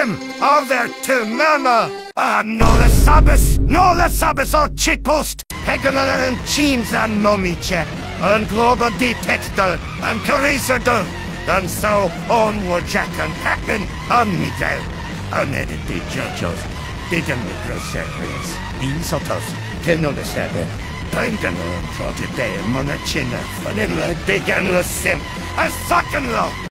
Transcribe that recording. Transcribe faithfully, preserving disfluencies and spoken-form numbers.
them over to mama. Ah, no the sabes, no the sabes o chitpost. Hegeler and cheams and momiche, and global detector, and carissador, and so onward jack and happen, and Miguel, and edited judges, didn't microservice, insultos, tenno the sebe, Bangano, for today, monachina, vanilla, big and the sim, a second law.